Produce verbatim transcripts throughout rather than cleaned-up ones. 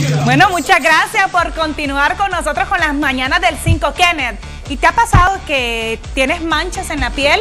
Bueno, muchas gracias por continuar con nosotros con las mañanas del cinco, Kenneth. ¿Y te ha pasado que tienes manchas en la piel?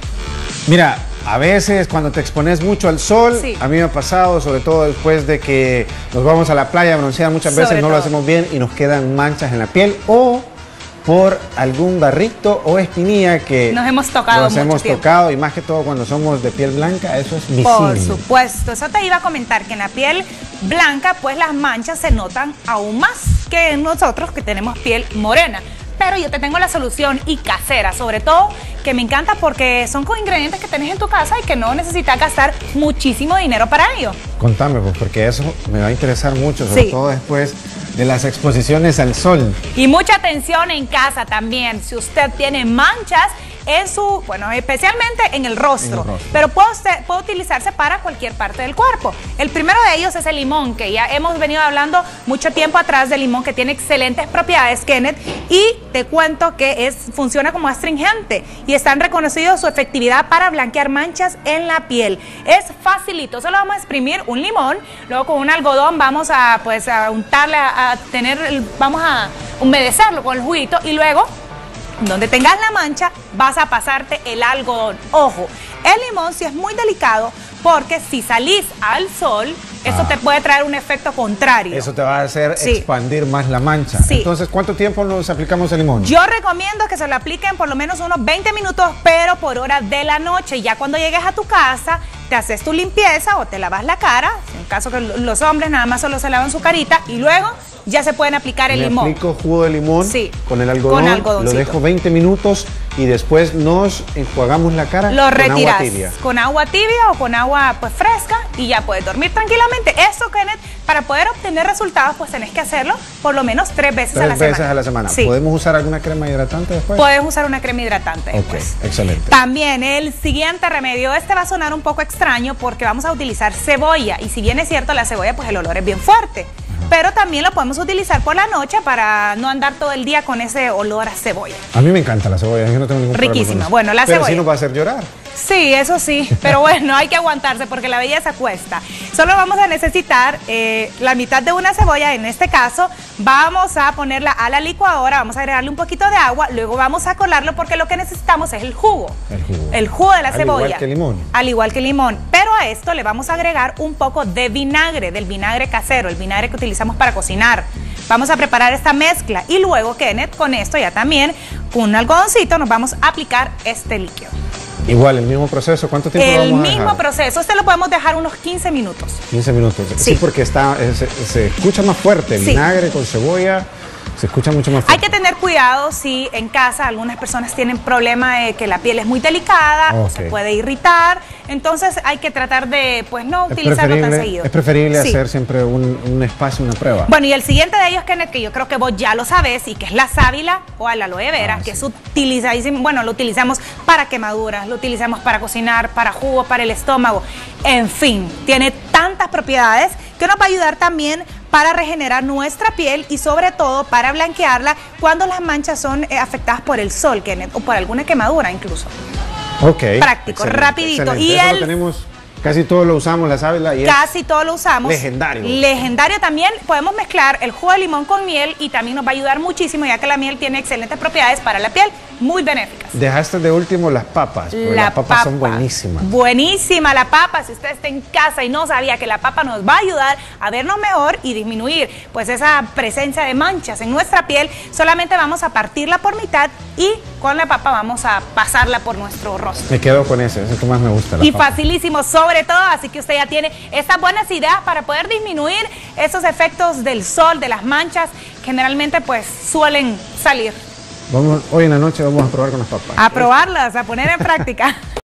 Mira, a veces cuando te expones mucho al sol, sí. A mí me ha pasado, sobre todo después de que nos vamos a la playa a broncear, muchas veces sobre no todo. Lo hacemos bien y nos quedan manchas en la piel o por algún barrito o espinilla que nos hemos tocado nos mucho hemos tiempo. tocado, y más que todo cuando somos de piel blanca, eso es visible. Por supuesto, eso te iba a comentar, que en la piel blanca pues las manchas se notan aún más que en nosotros que tenemos piel morena. Pero yo te tengo la solución y casera, sobre todo que me encanta porque son con ingredientes que tenés en tu casa y que no necesitas gastar muchísimo dinero para ello. Contame, pues, porque eso me va a interesar mucho, sobre sí. todo después de las exposiciones al sol. Y mucha atención en casa también, si usted tiene manchas en su, bueno, especialmente en el rostro, en el rostro. pero puede, usted, puede utilizarse para cualquier parte del cuerpo. El primero de ellos es el limón, que ya hemos venido hablando mucho tiempo atrás del limón, que tiene excelentes propiedades, Kenneth, y te cuento que es, funciona como astringente y están reconocidos su efectividad para blanquear manchas en la piel. Es facilito, solo vamos a exprimir un limón, luego con un algodón vamos a, pues, a untarle, a, a tener, vamos a humedecerlo con el juguito y luego donde tengas la mancha vas a pasarte el algodón. Ojo, el limón sí es muy delicado porque si salís al sol, eso ah. te puede traer un efecto contrario. Eso te va a hacer sí. expandir más la mancha. Sí. Entonces, ¿cuánto tiempo nos aplicamos el limón? Yo recomiendo que se lo apliquen por lo menos unos veinte minutos, pero por hora de la noche. Ya cuando llegues a tu casa, te haces tu limpieza o te lavas la cara, en caso que los hombres nada más solo se lavan su carita, y luego ya se pueden aplicar el Me limón. aplico jugo de limón sí. con el algodón, con lo dejo veinte minutos y después nos enjuagamos la cara lo con retiras, agua tibia. Con agua tibia o con agua pues fresca y ya puedes dormir tranquilamente. Eso, Kenneth, para poder obtener resultados pues tenés que hacerlo por lo menos tres veces tres a la veces semana. a la semana. Sí. ¿Podemos usar alguna crema hidratante después? Puedes usar una crema hidratante después. Ok, excelente. También el siguiente remedio, este va a sonar un poco extraño porque vamos a utilizar cebolla, y si bien es cierto la cebolla pues el olor es bien fuerte, pero también lo podemos utilizar por la noche para no andar todo el día con ese olor a cebolla. A mí me encanta la cebolla, yo no tengo ningún problema. Riquísima. Bueno, la pero cebolla. Pero sí nos va a hacer llorar. Sí, eso sí, pero bueno, hay que aguantarse porque la belleza cuesta. Solo vamos a necesitar eh, la mitad de una cebolla, en este caso vamos a ponerla a la licuadora, vamos a agregarle un poquito de agua, luego vamos a colarlo porque lo que necesitamos es el jugo. El jugo. El jugo de la Al cebolla. Al igual que el limón. Al igual que el limón. Pero a esto le vamos a agregar un poco de vinagre, del vinagre casero, el vinagre que utilizamos para cocinar. Vamos a preparar esta mezcla y luego, Kenneth, con esto ya también, con un algodoncito, nos vamos a aplicar este líquido. Igual, el mismo proceso, ¿cuánto tiempo el lo vamos a mismo dejar? proceso, este lo podemos dejar unos quince minutos. quince minutos, sí, sí porque está, se, se escucha más fuerte, sí. Vinagre con cebolla, se escucha mucho más fuerte. Hay que tener cuidado si en casa algunas personas tienen problema de que la piel es muy delicada, okay. o se puede irritar, entonces hay que tratar de pues no utilizarlo tan seguido. Es preferible sí. hacer siempre un, un espacio, una prueba. Bueno, y el siguiente de ellos, Kenneth, que yo creo que vos ya lo sabés, y que es la sábila o el aloe vera, ah, que sí. es utilizadísimo, bueno, lo utilizamos para quemaduras, lo utilizamos para cocinar, para jugo, para el estómago, en fin, tiene tantas propiedades que nos va a ayudar también para regenerar nuestra piel y sobre todo para blanquearla cuando las manchas son eh, afectadas por el sol, Kenneth, o por alguna quemadura incluso. Ok. Práctico, excelente, rapidito. Excelente. Y Eso el... lo tenemos, casi todo lo usamos, la sábila. Y casi todo lo usamos. Legendario. Legendario también. Podemos mezclar el jugo de limón con miel y también nos va a ayudar muchísimo, ya que la miel tiene excelentes propiedades para la piel, muy benéficas. Dejaste de último las papas, la las papas papa. son buenísimas. Buenísima la papa. Si usted está en casa y no sabía que la papa nos va a ayudar a vernos mejor y disminuir pues esa presencia de manchas en nuestra piel, solamente vamos a partirla por mitad y con la papa vamos a pasarla por nuestro rostro. Me quedo con ese, es el que más me gusta. La y papa. Facilísimo sobre todo, así que usted ya tiene estas buenas ideas para poder disminuir esos efectos del sol, de las manchas, generalmente pues suelen salir. Vamos, hoy en la noche vamos a probar con las papas. A probarlas, a poner en práctica.